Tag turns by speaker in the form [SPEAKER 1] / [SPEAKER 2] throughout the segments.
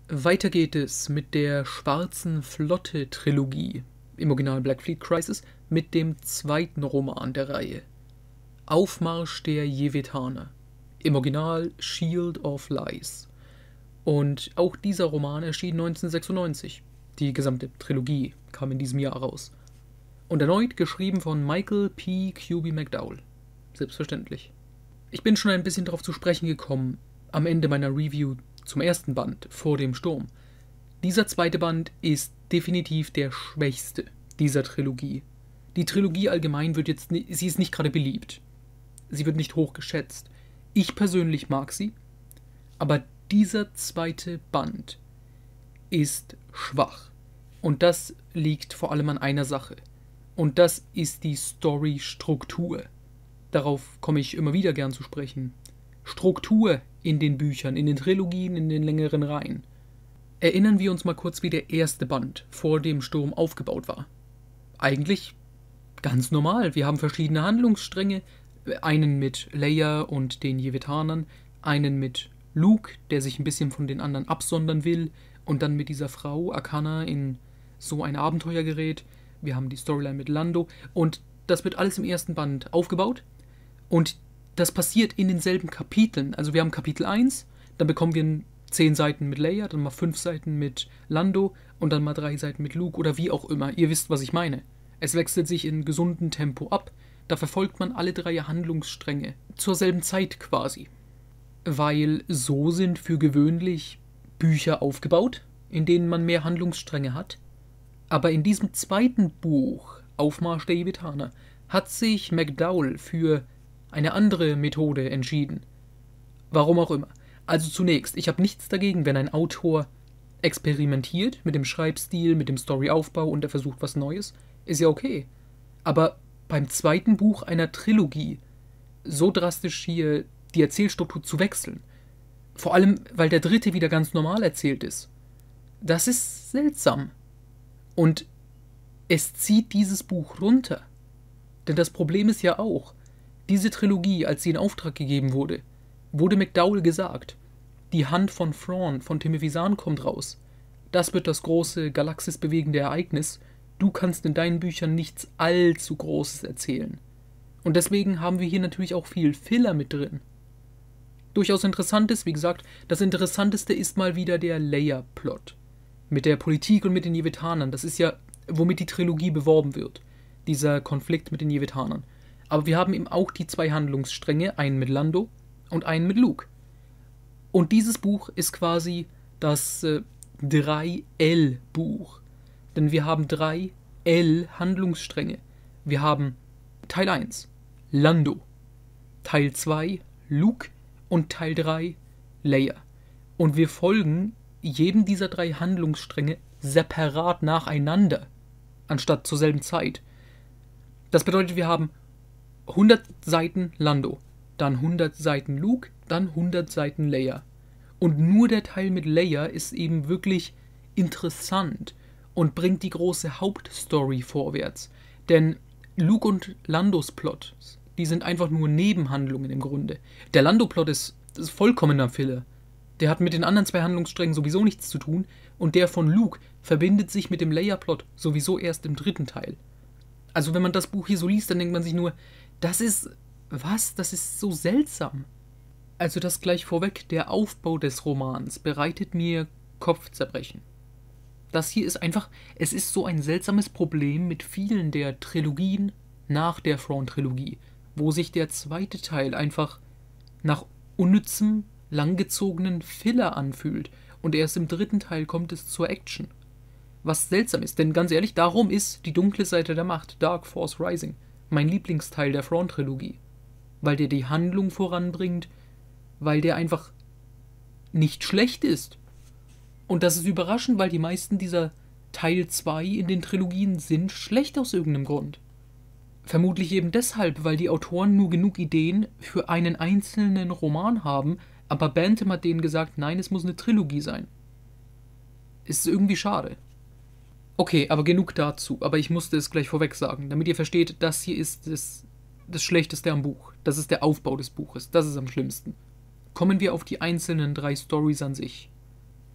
[SPEAKER 1] Weiter geht es mit der Schwarzen Flotte-Trilogie, im Original Black Fleet Crisis, mit dem zweiten Roman der Reihe. Aufmarsch der Yevetaner, im Original Shield of Lies. Und auch dieser Roman erschien 1996. Die gesamte Trilogie kam in diesem Jahr raus. Und erneut geschrieben von Michael P. QB McDowell. Selbstverständlich. Ich bin schon ein bisschen darauf zu sprechen gekommen, am Ende meiner Review zum ersten Band, Vor dem Sturm. Dieser zweite Band ist definitiv der schwächste dieser Trilogie. Die Trilogie allgemein sie ist nicht gerade beliebt. Sie wird nicht hoch geschätzt. Ich persönlich mag sie, aber dieser zweite Band ist schwach. Und das liegt vor allem an einer Sache. Und das ist die Storystruktur. Darauf komme ich immer wieder gern zu sprechen. Struktur in den Büchern, in den Trilogien, in den längeren Reihen. Erinnern wir uns mal kurz, wie der erste Band Vor dem Sturm aufgebaut war. Eigentlich ganz normal. Wir haben verschiedene Handlungsstränge. Einen mit Leia und den Yevetanern, einen mit Luke, der sich ein bisschen von den anderen absondern will, und dann mit dieser Frau Akana in so ein Abenteuer gerät. Wir haben die Storyline mit Lando und das wird alles im ersten Band aufgebaut und das passiert in denselben Kapiteln. Also wir haben Kapitel 1, dann bekommen wir 10 Seiten mit Leia, dann mal 5 Seiten mit Lando und dann mal 3 Seiten mit Luke oder wie auch immer. Ihr wisst, was ich meine. Es wechselt sich in gesundem Tempo ab. Da verfolgt man alle 3 Handlungsstränge zur selben Zeit quasi. Weil so sind für gewöhnlich Bücher aufgebaut, in denen man mehr Handlungsstränge hat. Aber in diesem zweiten Buch, Aufmarsch der Yevetaner, hat sich McDowell für eine andere Methode entschieden. Warum auch immer. Also zunächst, ich habe nichts dagegen, wenn ein Autor experimentiert mit dem Schreibstil, mit dem Storyaufbau und er versucht was Neues. Ist ja okay. Aber beim zweiten Buch einer Trilogie so drastisch hier die Erzählstruktur zu wechseln, vor allem, weil der dritte wieder ganz normal erzählt ist, das ist seltsam. Und es zieht dieses Buch runter. Denn das Problem ist ja auch, diese Trilogie, als sie in Auftrag gegeben wurde, wurde McDowell gesagt, die Hand von Thrawn, von Timothy Zahn kommt raus. Das wird das große, galaxisbewegende Ereignis. Du kannst in deinen Büchern nichts allzu Großes erzählen. Und deswegen haben wir hier natürlich auch viel Filler mit drin. Durchaus interessantes, wie gesagt, das Interessanteste ist mal wieder der Leia-Plot. Mit der Politik und mit den Yevetanern. Das ist ja, womit die Trilogie beworben wird. Dieser Konflikt mit den Yevetanern. Aber wir haben eben auch die 2 Handlungsstränge, einen mit Lando und einen mit Luke. Und dieses Buch ist quasi das 3L-Buch. Denn wir haben 3 L-Handlungsstränge. Wir haben Teil 1, Lando. Teil 2, Luke. Und Teil 3, Leia. Und wir folgen jedem dieser 3 Handlungsstränge separat nacheinander, anstatt zur selben Zeit. Das bedeutet, wir haben 100 Seiten Lando, dann 100 Seiten Luke, dann 100 Seiten Leia. Und nur der Teil mit Leia ist eben wirklich interessant und bringt die große Hauptstory vorwärts. Denn Luke und Landos Plot, die sind einfach nur Nebenhandlungen im Grunde. Der Lando-Plot ist vollkommener Filler. Der hat mit den anderen 2 Handlungssträngen sowieso nichts zu tun und der von Luke verbindet sich mit dem Leia-Plot sowieso erst im 3. Teil. Also wenn man das Buch hier so liest, dann denkt man sich nur, das ist so seltsam. Also das gleich vorweg, der Aufbau des Romans bereitet mir Kopfzerbrechen. Das hier ist einfach, es ist so ein seltsames Problem mit vielen der Trilogien nach der Thrawn-Trilogie, wo sich der zweite Teil einfach nach unnützem, langgezogenen Filler anfühlt und erst im 3. Teil kommt es zur Action. Was seltsam ist, denn ganz ehrlich, darum ist die dunkle Seite der Macht, Dark Force Rising, mein Lieblingsteil der Thrawn-Trilogie. Weil der die Handlung voranbringt, weil der einfach nicht schlecht ist. Und das ist überraschend, weil die meisten dieser Teil 2 in den Trilogien sind schlecht aus irgendeinem Grund. Vermutlich eben deshalb, weil die Autoren nur genug Ideen für einen einzelnen Roman haben, aber Bantam hat denen gesagt, nein, es muss eine Trilogie sein. Ist irgendwie schade. Okay, aber genug dazu, aber ich musste es gleich vorweg sagen, damit ihr versteht, das hier ist das Schlechteste am Buch. Das ist der Aufbau des Buches, das ist am schlimmsten. Kommen wir auf die einzelnen 3 Storys an sich.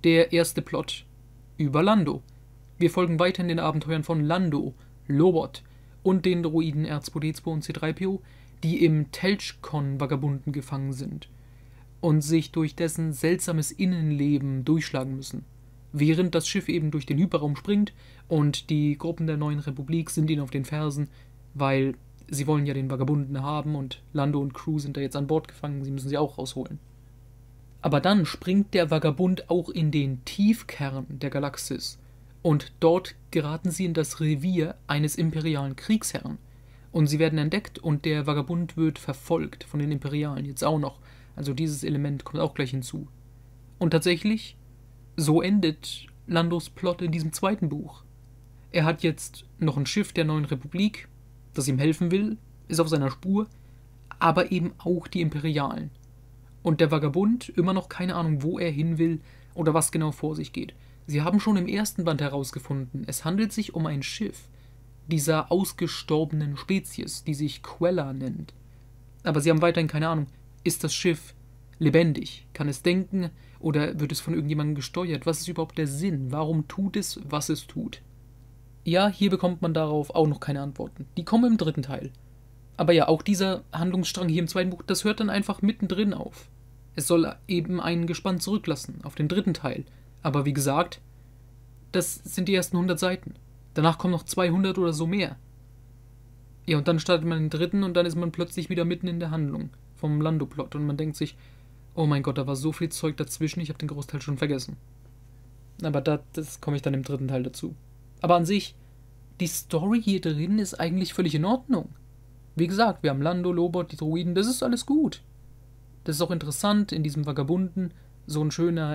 [SPEAKER 1] Der erste Plot über Lando. Wir folgen weiter in den Abenteuern von Lando, Lobot und den Droiden R2-D2 und C-3PO, die im Telchkon-Vagabunden gefangen sind und sich durch dessen seltsames Innenleben durchschlagen müssen. Während das Schiff eben durch den Hyperraum springt und die Gruppen der Neuen Republik sind ihnen auf den Fersen, weil sie wollen ja den Vagabunden haben und Lando und Crew sind da jetzt an Bord gefangen, sie müssen sie auch rausholen. Aber dann springt der Vagabund auch in den Tiefkern der Galaxis und dort geraten sie in das Revier eines imperialen Kriegsherrn. Und sie werden entdeckt und der Vagabund wird verfolgt von den Imperialen jetzt auch noch. Also dieses Element kommt auch gleich hinzu. Und tatsächlich, so endet Landos Plot in diesem zweiten Buch. Er hat jetzt noch ein Schiff der Neuen Republik, das ihm helfen will, ist auf seiner Spur, aber eben auch die Imperialen. Und der Vagabund, immer noch keine Ahnung, wo er hin will oder was genau vor sich geht. Sie haben schon im ersten Band herausgefunden, es handelt sich um ein Schiff dieser ausgestorbenen Spezies, die sich Quella nennt. Aber sie haben weiterhin keine Ahnung, ist das Schiff lebendig? Kann es denken oder wird es von irgendjemandem gesteuert? Was ist überhaupt der Sinn? Warum tut es, was es tut? Ja, hier bekommt man darauf auch noch keine Antworten. Die kommen im dritten Teil. Aber ja, auch dieser Handlungsstrang hier im zweiten Buch, das hört dann einfach mittendrin auf. Es soll eben einen Gespann zurücklassen auf den dritten Teil. Aber wie gesagt, das sind die ersten 100 Seiten. Danach kommen noch 200 oder so mehr. Ja, und dann startet man den dritten und dann ist man plötzlich wieder mitten in der Handlung vom Lando-Plot und man denkt sich, oh mein Gott, da war so viel Zeug dazwischen, ich habe den Großteil schon vergessen. Aber das komme ich dann im dritten Teil dazu. Aber an sich, die Story hier drin ist eigentlich völlig in Ordnung. Wie gesagt, wir haben Lando, Lobot, die Droiden, das ist alles gut. Das ist auch interessant in diesem Vagabunden, so ein schöner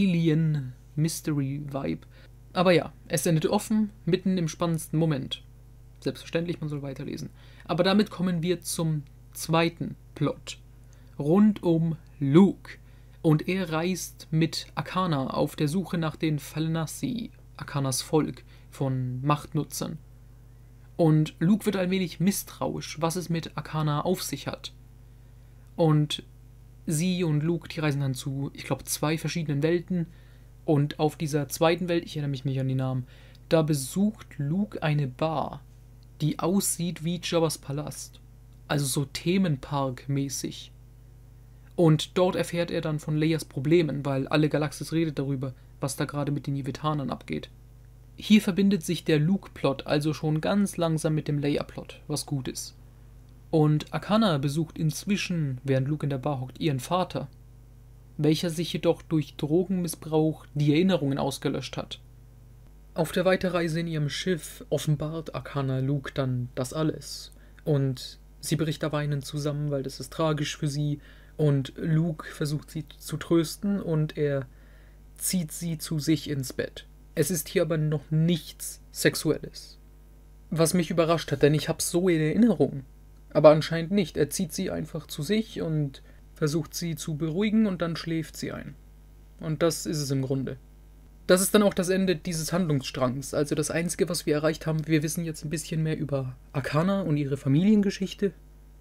[SPEAKER 1] Alien-Mystery-Vibe. Aber ja, es endet offen, mitten im spannendsten Moment. Selbstverständlich, man soll weiterlesen. Aber damit kommen wir zum zweiten Plot. Rund um Luke. Und er reist mit Akana auf der Suche nach den Ferenasi, Akanas Volk von Machtnutzern. Und Luke wird allmählich misstrauisch, was es mit Akana auf sich hat. Und sie und Luke, die reisen dann zu, ich glaube, 2 verschiedenen Welten. Und auf dieser zweiten Welt, ich erinnere mich nicht an die Namen, da besucht Luke eine Bar, die aussieht wie Jabba's Palast. Also so Themenpark-mäßig. Und dort erfährt er dann von Leias Problemen, weil alle Galaxis redet darüber, was da gerade mit den Yevetanern abgeht. Hier verbindet sich der Luke-Plot also schon ganz langsam mit dem Leia-Plot, was gut ist. Und Akana besucht inzwischen, während Luke in der Bar hockt, ihren Vater, welcher sich jedoch durch Drogenmissbrauch die Erinnerungen ausgelöscht hat. Auf der Weiterreise in ihrem Schiff offenbart Akana Luke dann das alles. Und sie bricht da weinend zusammen, weil das ist tragisch für sie. Und Luke versucht sie zu trösten und er zieht sie zu sich ins Bett. Es ist hier aber noch nichts Sexuelles. Was mich überrascht hat, denn ich hab's so in Erinnerung. Aber anscheinend nicht. Er zieht sie einfach zu sich und versucht sie zu beruhigen und dann schläft sie ein. Und das ist es im Grunde. Das ist dann auch das Ende dieses Handlungsstrangs. Also das Einzige, was wir erreicht haben, wir wissen jetzt ein bisschen mehr über Akana und ihre Familiengeschichte.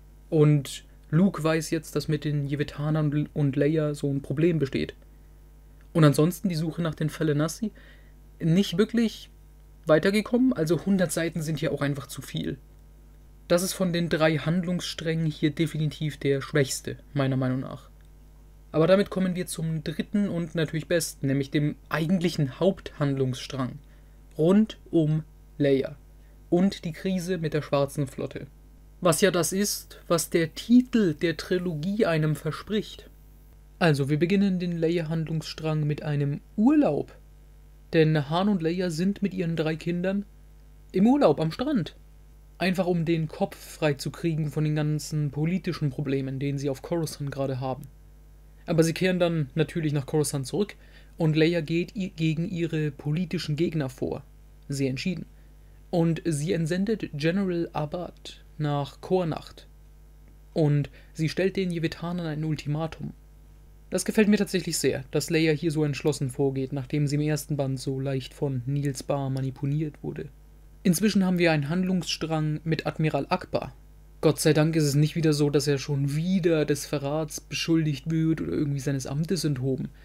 [SPEAKER 1] Und Luke weiß jetzt, dass mit den Yevetanern und Leia so ein Problem besteht. Und ansonsten die Suche nach den Ferenasi nicht wirklich weitergekommen. Also 100 Seiten sind hier auch einfach zu viel. Das ist von den 3 Handlungssträngen hier definitiv der schwächste, meiner Meinung nach. Aber damit kommen wir zum dritten und natürlich besten, nämlich dem eigentlichen Haupthandlungsstrang. Rund um Leia und die Krise mit der Schwarzen Flotte. Was ja das ist, was der Titel der Trilogie einem verspricht. Also, wir beginnen den Leia-Handlungsstrang mit einem Urlaub. Denn Han und Leia sind mit ihren 3 Kindern im Urlaub am Strand. Einfach um den Kopf frei zu kriegen von den ganzen politischen Problemen, denen sie auf Coruscant gerade haben. Aber sie kehren dann natürlich nach Coruscant zurück und Leia geht gegen ihre politischen Gegner vor. Sehr entschieden. Und sie entsendet General Abad nach Kornacht. Und sie stellt den Yevetanern ein Ultimatum. Das gefällt mir tatsächlich sehr, dass Leia hier so entschlossen vorgeht, nachdem sie im ersten Band so leicht von Niels Bar manipuliert wurde. Inzwischen haben wir einen Handlungsstrang mit Admiral Ackbar. Gott sei Dank ist es nicht wieder so, dass er schon wieder des Verrats beschuldigt wird oder irgendwie seines Amtes enthoben.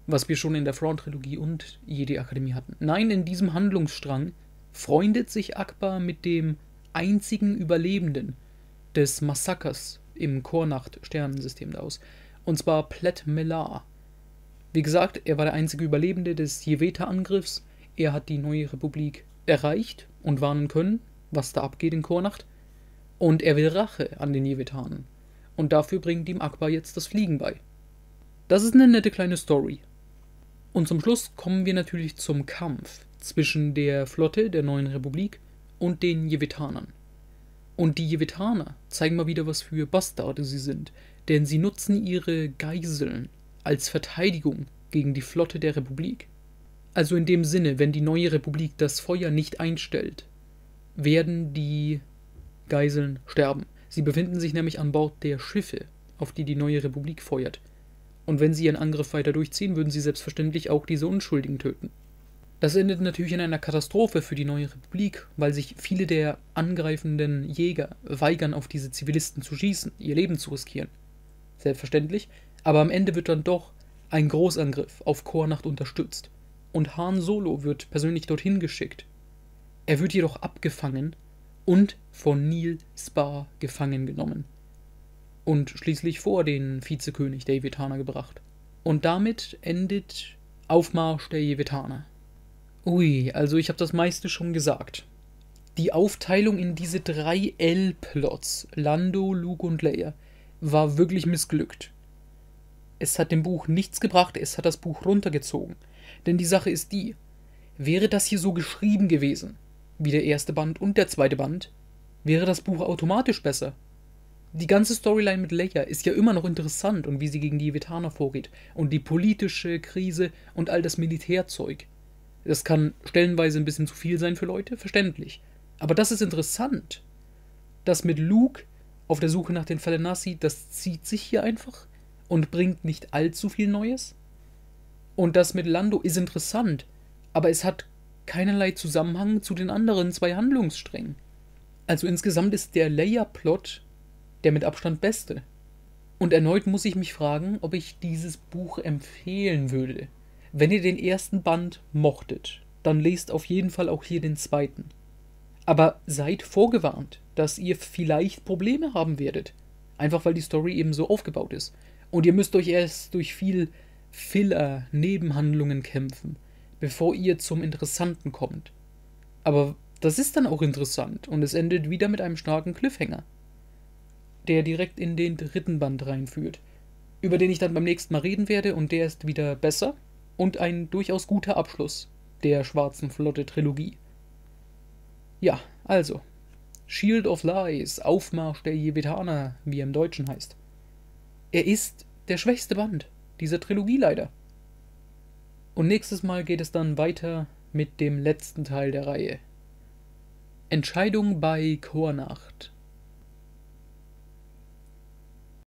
[SPEAKER 1] was wir schon in der Thrawn-Trilogie und Jedi-Akademie hatten. Nein, in diesem Handlungsstrang freundet sich Ackbar mit dem einzigen Überlebenden des Massakers im Kornacht-Sternensystem aus. Und zwar Plet Melar. Wie gesagt, er war der einzige Überlebende des Jeveta-Angriffs. Er hat die neue Republik erreicht und warnen können, was da abgeht in Kornacht. Und er will Rache an den Jevetanern. Und dafür bringt ihm Ackbar jetzt das Fliegen bei. Das ist eine nette kleine Story. Und zum Schluss kommen wir natürlich zum Kampf zwischen der Flotte der neuen Republik und den Jevetanern. Und die Jevetaner zeigen mal wieder, was für Bastarde sie sind, denn sie nutzen ihre Geiseln als Verteidigung gegen die Flotte der Republik. Also in dem Sinne, wenn die neue Republik das Feuer nicht einstellt, werden die Geiseln sterben. Sie befinden sich nämlich an Bord der Schiffe, auf die die neue Republik feuert. Und wenn sie ihren Angriff weiter durchziehen, würden sie selbstverständlich auch diese Unschuldigen töten. Das endet natürlich in einer Katastrophe für die neue Republik, weil sich viele der angreifenden Jäger weigern, auf diese Zivilisten zu schießen, ihr Leben zu riskieren. Selbstverständlich, aber am Ende wird dann doch ein Großangriff auf Kornacht unterstützt. Und Han Solo wird persönlich dorthin geschickt. Er wird jedoch abgefangen und von Nil Spar gefangen genommen. Und schließlich vor den Vizekönig der Jevetaner gebracht. Und damit endet Aufmarsch der Jevetaner. Ui, also ich habe das meiste schon gesagt. Die Aufteilung in diese 3 L-Plots, Lando, Luke und Leia, war wirklich missglückt. Es hat dem Buch nichts gebracht, es hat das Buch runtergezogen. Denn die Sache ist die, wäre das hier so geschrieben gewesen, wie der erste Band und der zweite Band, wäre das Buch automatisch besser. Die ganze Storyline mit Leia ist ja immer noch interessant und wie sie gegen die Jevetaner vorgeht und die politische Krise und all das Militärzeug. Das kann stellenweise ein bisschen zu viel sein für Leute, verständlich. Aber das ist interessant. Das mit Luke auf der Suche nach den Ferenasi, das zieht sich hier einfach und bringt nicht allzu viel Neues. Und das mit Lando ist interessant, aber es hat keinerlei Zusammenhang zu den anderen 2 Handlungssträngen. Also insgesamt ist der Leia-Plot der mit Abstand beste. Und erneut muss ich mich fragen, ob ich dieses Buch empfehlen würde. Wenn ihr den ersten Band mochtet, dann lest auf jeden Fall auch hier den zweiten. Aber seid vorgewarnt, dass ihr vielleicht Probleme haben werdet. Einfach weil die Story eben so aufgebaut ist. Und ihr müsst euch erst durch viel Filler-Nebenhandlungen kämpfen, bevor ihr zum Interessanten kommt. Aber das ist dann auch interessant und es endet wieder mit einem starken Cliffhanger, der direkt in den 3. Band reinführt, über den ich dann beim nächsten Mal reden werde und der ist wieder besser und ein durchaus guter Abschluss der Schwarzen Flotte-Trilogie. Ja, also, Shield of Lies, Aufmarsch der Jevetaner, wie er im Deutschen heißt. Er ist der schwächste Band dieser Trilogie leider. Und nächstes Mal geht es dann weiter mit dem letzten Teil der Reihe. Entscheidung bei Kornacht.